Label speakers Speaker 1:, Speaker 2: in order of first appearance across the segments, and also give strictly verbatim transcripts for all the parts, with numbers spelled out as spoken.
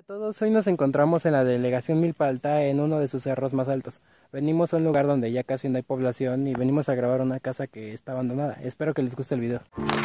Speaker 1: A todos, hoy nos encontramos en la delegación Milpa en uno de sus cerros más altos. Venimos a un lugar donde ya casi no hay población y venimos a grabar una casa que está abandonada. Espero que les guste el video.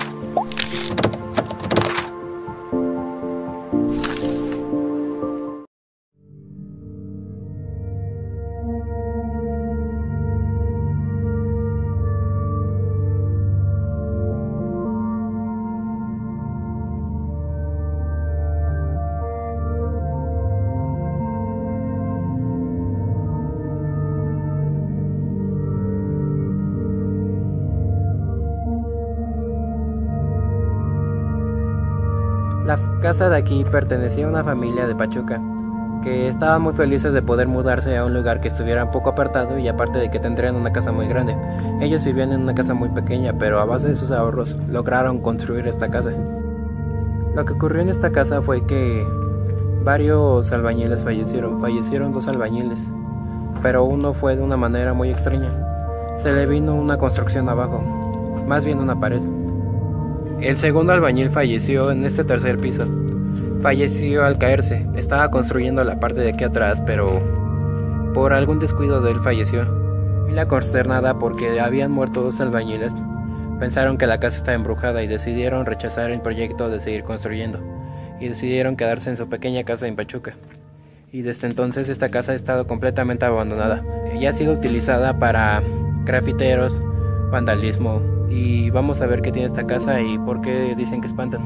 Speaker 1: La casa de aquí pertenecía a una familia de Pachuca, que estaban muy felices de poder mudarse a un lugar que estuviera un poco apartado y aparte de que tendrían una casa muy grande. Ellos vivían en una casa muy pequeña, pero a base de sus ahorros lograron construir esta casa. Lo que ocurrió en esta casa fue que varios albañiles fallecieron, fallecieron dos albañiles, pero uno fue de una manera muy extraña. Se le vino una construcción abajo, más bien una pared. El segundo albañil falleció en este tercer piso. Falleció al caerse. Estaba construyendo la parte de aquí atrás, pero por algún descuido de él falleció. Y la consternada porque habían muerto dos albañiles, pensaron que la casa estaba embrujada y decidieron rechazar el proyecto de seguir construyendo. Y decidieron quedarse en su pequeña casa en Pachuca. Y desde entonces esta casa ha estado completamente abandonada. Ella ha sido utilizada para grafiteros, vandalismo, y vamos a ver qué tiene esta casa y por qué dicen que espantan.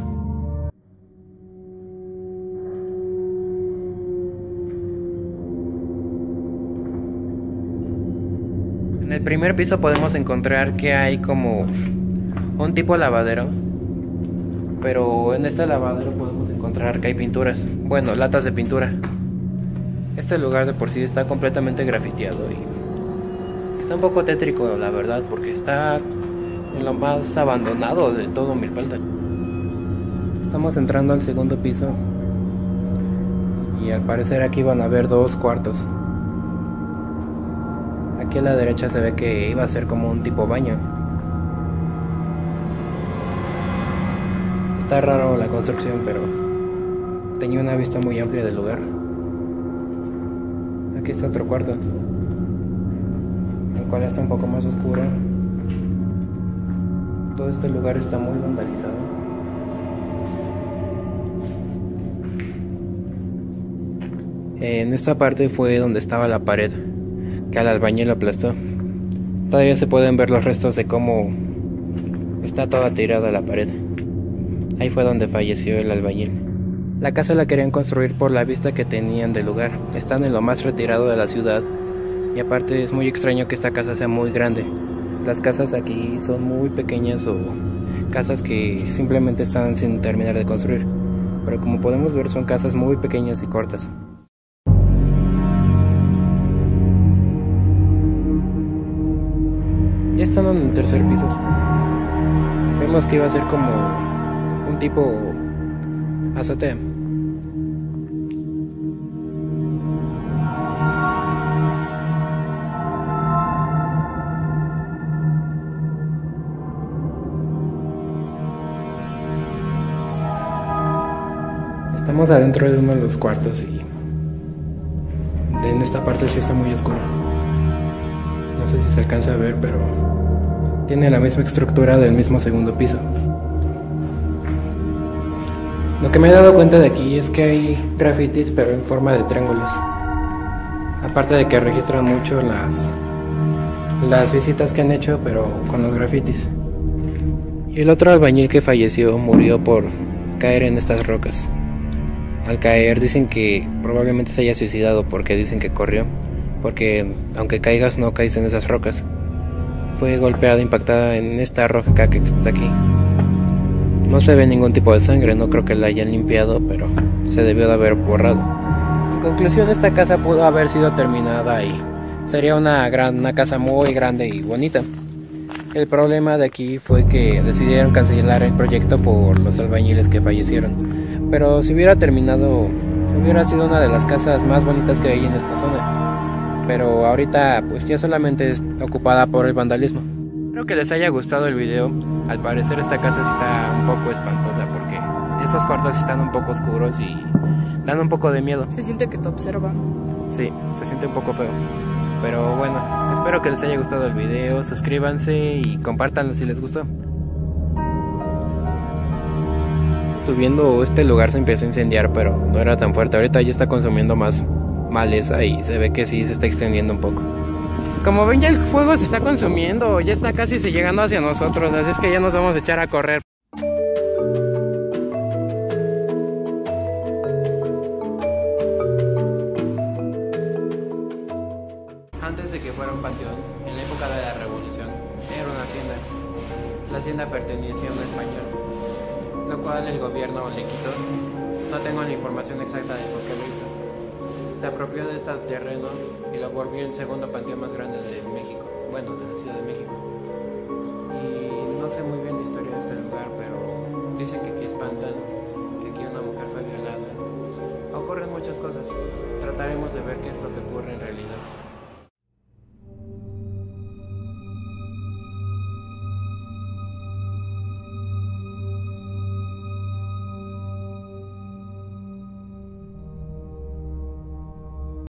Speaker 1: En el primer piso podemos encontrar que hay como un tipo lavadero, pero en este lavadero podemos encontrar que hay pinturas, bueno, latas de pintura. Este lugar de por sí está completamente grafiteado y está un poco tétrico, la verdad, porque está en lo más abandonado de todo Milpalta. Estamos entrando al segundo piso y al parecer aquí van a haber dos cuartos. Aquí a la derecha se ve que iba a ser como un tipo baño. Está raro la construcción, pero tenía una vista muy amplia del lugar. Aquí está otro cuarto, el cual está un poco más oscuro. Todo este lugar está muy vandalizado. En esta parte fue donde estaba la pared que al albañil aplastó. Todavía se pueden ver los restos de cómo está toda tirada la pared. Ahí fue donde falleció el albañil. La casa la querían construir por la vista que tenían del lugar. Están en lo más retirado de la ciudad y aparte es muy extraño que esta casa sea muy grande. Las casas aquí son muy pequeñas o casas que simplemente están sin terminar de construir, pero como podemos ver son casas muy pequeñas y cortas. Ya están en el tercer piso. Vemos que iba a ser como un tipo azotea. Estamos adentro de uno de los cuartos y en esta parte sí está muy oscuro. No sé si se alcanza a ver, pero tiene la misma estructura del mismo segundo piso. Lo que me he dado cuenta de aquí es que hay grafitis, pero en forma de triángulos. Aparte de que registran mucho las, las visitas que han hecho, pero con los grafitis. Y el otro albañil que falleció murió por caer en estas rocas. Al caer dicen que probablemente se haya suicidado porque dicen que corrió, porque aunque caigas no caes en esas rocas. Fue golpeada, impactada en esta roca que está aquí. No se ve ningún tipo de sangre, no creo que la hayan limpiado, pero se debió de haber borrado. En conclusión, esta casa pudo haber sido terminada y sería una, gran, una casa muy grande y bonita. El problema de aquí fue que decidieron cancelar el proyecto por los albañiles que fallecieron. Pero si hubiera terminado, hubiera sido una de las casas más bonitas que hay en esta zona. Pero ahorita pues ya solamente es ocupada por el vandalismo. Espero que les haya gustado el video. Al parecer esta casa sí está un poco espantosa porque esos cuartos están un poco oscuros y dan un poco de miedo.
Speaker 2: Se siente que te observan.
Speaker 1: Sí, se siente un poco feo. Pero bueno, espero que les haya gustado el video, suscríbanse y compártanlo si les gustó. Subiendo este lugar se empezó a incendiar, pero no era tan fuerte. Ahorita ya está consumiendo más maleza y se ve que sí se está extendiendo un poco. Como ven, ya el fuego se está consumiendo, ya está casi llegando hacia nosotros, así es que ya nos vamos a echar a correr. Antes de que fuera un panteón, en la época de la Revolución, era una hacienda. La hacienda pertenecía a un español, lo cual el gobierno le quitó. No tengo la información exacta de por qué lo hizo. Se apropió de este terreno y lo volvió el segundo panteón más grande de México, bueno, de la Ciudad de México. Y no sé muy bien la historia de este lugar, pero dicen que aquí espantan, que aquí una mujer fue violada. Ocurren muchas cosas. Trataremos de ver qué es lo que ocurre en realidad.